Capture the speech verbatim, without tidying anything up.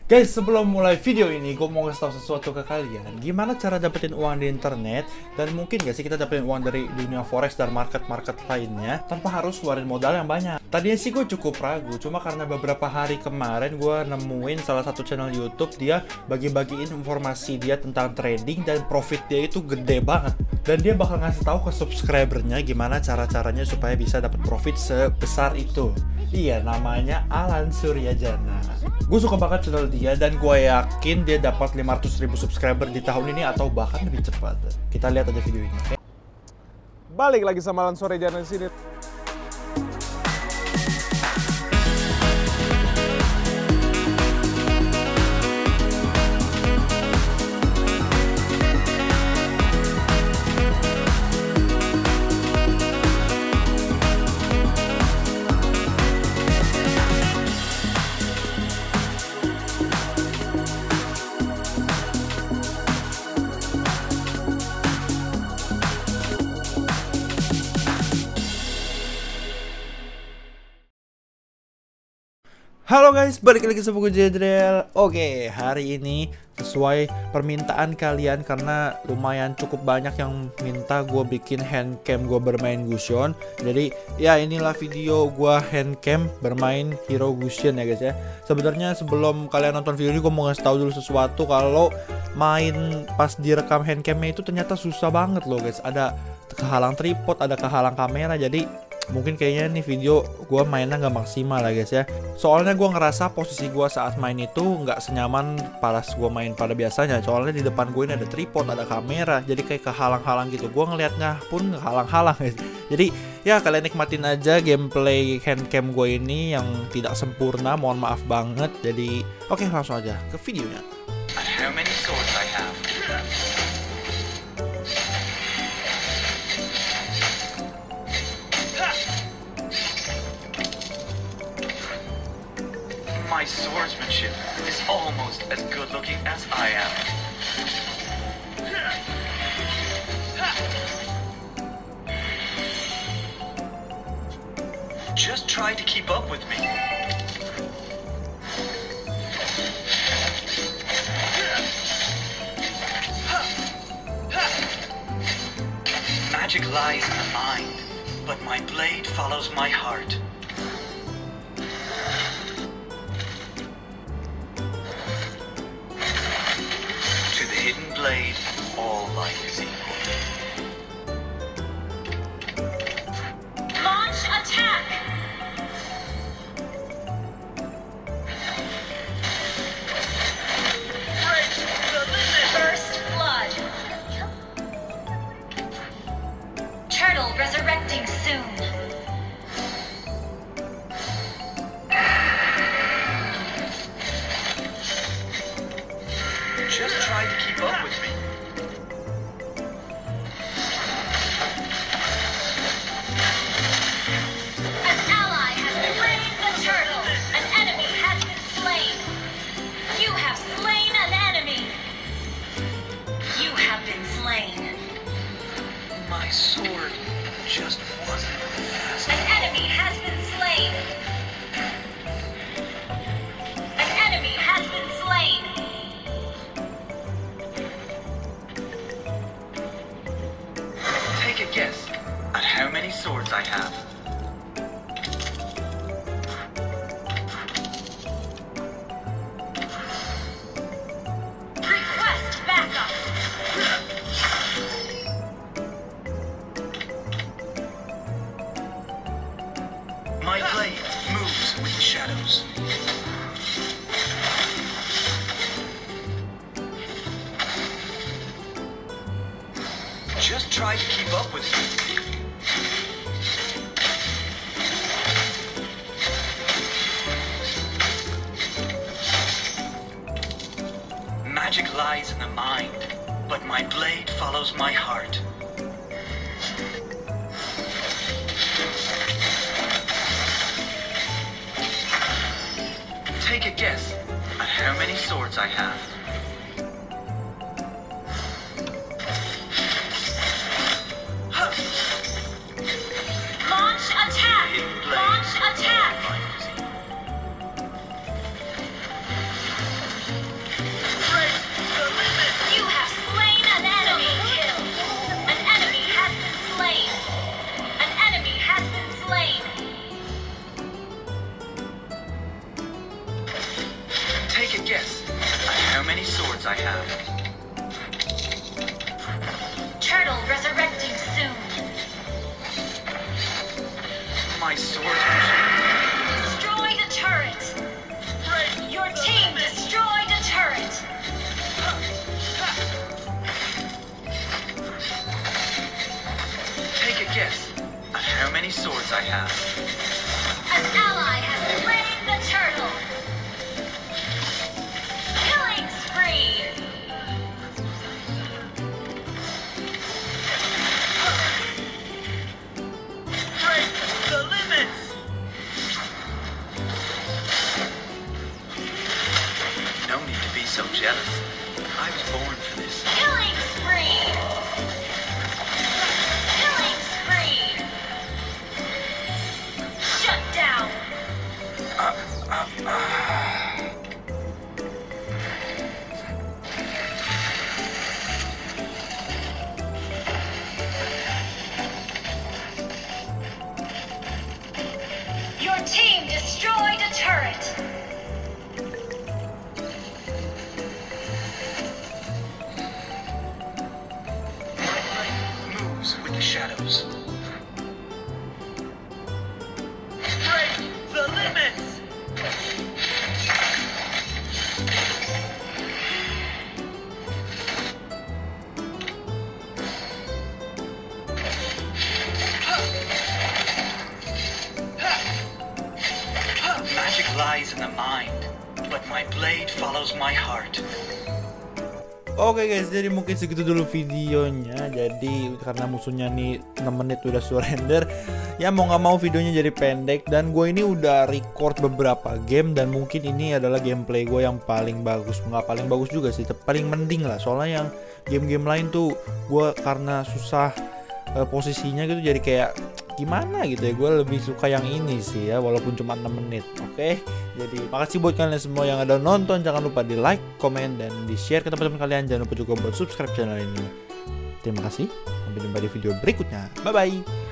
Guys, sebelum mulai video ini, gue mau ngasih tau sesuatu ke kalian. Gimana cara dapetin uang di internet, dan mungkin gak sih kita dapetin uang dari dunia forex dan market-market lainnya tanpa harus keluarin modal yang banyak. Tadinya sih gue cukup ragu, cuma karena beberapa hari kemarin gue nemuin salah satu channel YouTube, dia bagi-bagiin informasi dia tentang trading dan profit dia itu gede banget. Dan dia bakal ngasih tahu ke subscribernya gimana cara-caranya supaya bisa dapat profit sebesar itu. Iya, namanya Alan Suryajana. Gue suka banget channel dia dan gue yakin dia dapat lima ratus ribu subscriber di tahun ini atau bahkan lebih cepat. Kita lihat aja video ini. Okay? Balik lagi sama Alan Suryajana di sini. Halo guys, balik lagi sama gue Jedrel. Oke, hari ini sesuai permintaan kalian karena lumayan cukup banyak yang minta gue bikin handcam gue bermain Gusion. Jadi ya inilah video gue handcam bermain Hero Gusion ya guys ya. Sebenarnya sebelum kalian nonton video ini gue mau ngasih tahu dulu sesuatu, kalau main pas direkam handcamnya itu ternyata susah banget loh guys. Ada kehalang tripod, ada kehalang kamera, jadi mungkin kayaknya nih video gue mainnya nggak maksimal lah guys ya. Soalnya gue ngerasa posisi gue saat main itu nggak senyaman pas gue main pada biasanya. Soalnya di depan gue ini ada tripod, ada kamera, jadi kayak kehalang-halang gitu. Gue ngeliatnya pun kehalang-halang guys. Jadi ya kalian nikmatin aja gameplay handcam gue ini yang tidak sempurna, mohon maaf banget. Jadi oke, langsung aja ke videonya. How many swords I have? My swordsmanship is almost as good looking as I am. Just try to keep up with me. Magic lies in the mind, but my blade follows my heart. Blade, all life is equal. Launch attack! Break the limit! First blood. Turtle resurrecting soon. Just try to keep up with me. An ally has slain the turtle. An enemy has been slain. You have slain an enemy. You have been slain. My sword just wasn't fast. An enemy has been slain. An enemy has been slain. Take a guess at how many swords I have. Request backup. My blade moves with the shadows. Just try to keep up with me. Magic lies in the mind, but my blade follows my heart. Take a guess at how many swords I have. Launch attack! Launch attack! many swords I have. Turtle resurrecting soon. My swords will Destroy the turret. Your team destroyed a turret. take a guess at how many swords I have. An ally has slain the turtle. Killing spree. Break the limits! No need to be so jealous. I was born for this. Killing spree. Killing spree. Shut down. Your team destroyed a turret. My light moves with the shadows. Break the limits! Magic lies in the mind, but my blade follows my heart. Oke guys, jadi mungkin segitu dulu videonya. Jadi karena musuhnya nih enam menit udah surrender, ya mau nggak mau videonya jadi pendek. Dan gue ini udah record beberapa game dan mungkin ini adalah gameplay gue yang paling bagus. Nggak paling bagus juga sih, tapi paling mending lah. Soalnya yang game-game lain tuh gue karena susah eh, posisinya gitu, jadi kayak gimana gitu ya. Gue lebih suka yang ini sih ya, walaupun cuma enam menit. Oke, jadi makasih buat kalian semua yang ada nonton. Jangan lupa di like, komen, dan di share ke teman-teman kalian. Jangan lupa juga buat subscribe channel ini. Terima kasih, sampai jumpa di video berikutnya. Bye bye.